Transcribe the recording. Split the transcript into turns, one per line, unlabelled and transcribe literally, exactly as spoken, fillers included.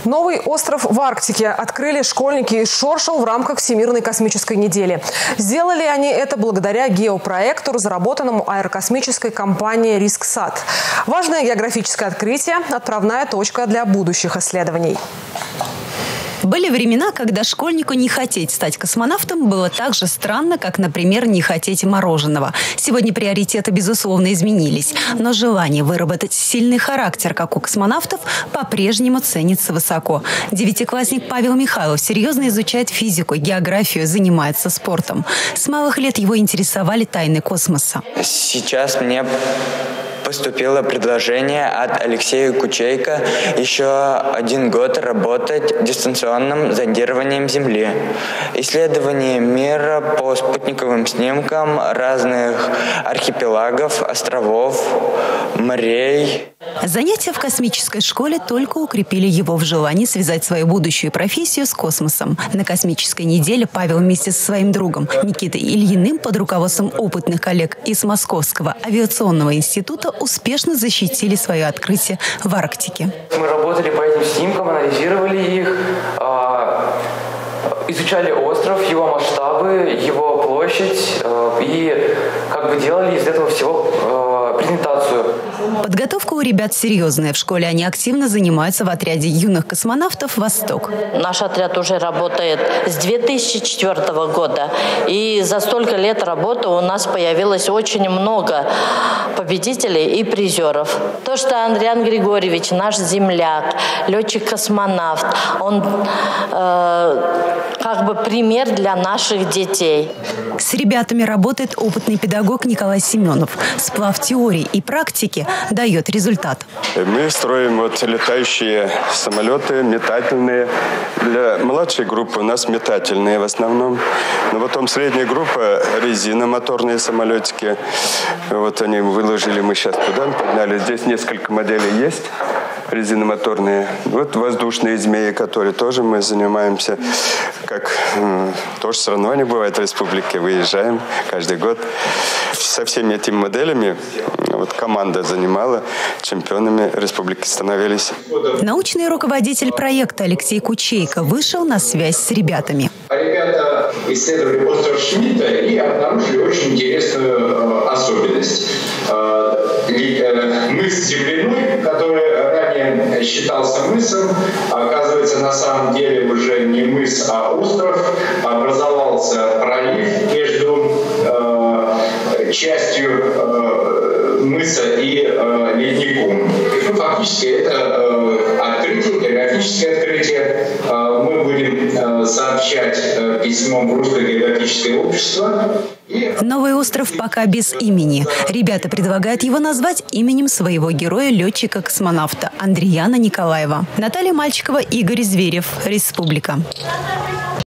Новый остров в Арктике открыли школьники из Шоршел в рамках Всемирной космической недели. Сделали они это благодаря геопроекту, разработанному аэрокосмической компанией «Рисксат». Важное географическое открытие – отправная точка для будущих исследований.
Были времена, когда школьнику не хотеть стать космонавтом было так же странно, как, например, не хотеть мороженого. Сегодня приоритеты, безусловно, изменились. Но желание выработать сильный характер, как у космонавтов, по-прежнему ценится высоко. Девятиклассник Павел Михайлов серьезно изучает физику, географию, занимается спортом. С малых лет его интересовали тайны космоса.
Сейчас мне поступило предложение от Алексея Кучейко еще один год работать дистанционным зондированием Земли. Исследование мира по спутниковым снимкам разных архипелагов, островов, морей.
Занятия в космической школе только укрепили его в желании связать свою будущую профессию с космосом. На космической неделе Павел вместе со своим другом Никитой Ильиным под руководством опытных коллег из Московского авиационного института успешно защитили свое открытие в Арктике.
Мы работали по этим снимкам, анализировали их, изучали остров, его масштабы, его площадь и как бы делали из этого всего презентацию.
Подготовка у ребят серьезная. В школе они активно занимаются в отряде юных космонавтов «Восток».
Наш отряд уже работает с две тысячи четвёртого года. И за столько лет работы у нас появилось очень много победителей и призеров. То, что Андриан Григорьевич, наш земляк, летчик-космонавт, он э, как бы пример для наших детей.
С ребятами работает опытный педагог Николай Семенов. Сплав теории и практики дает результат.
Мы строим вот летающие самолеты, метательные. Для младшей группы у нас метательные в основном. Но потом средняя группа резиномоторные самолетики. Вот они выложили, мы сейчас туда подняли. Здесь несколько моделей есть резиномоторные. Вот воздушные змеи, которые тоже мы занимаемся. Как тоже соревнования бывает в республике. Выезжаем каждый год. Со всеми этими моделями вот команда занимала, чемпионами республики становились.
Научный руководитель проекта Алексей Кучейко вышел на связь с ребятами.
Ребята исследовали остров Шмидта и обнаружили очень интересную особенность. Мыс земляной, который ранее считался мысом, оказывается на самом деле уже не мыс, а остров. Образовался пролив между частью мыса и ледником. Ну, фактически это открытие, географическое открытие. Мы будем сообщать письмом в Русское географическое общество.
Новый остров пока без имени. Ребята предлагают его назвать именем своего героя-летчика-космонавта Андрияна Николаева. Наталья Мальчикова, Игорь Зверев. Республика.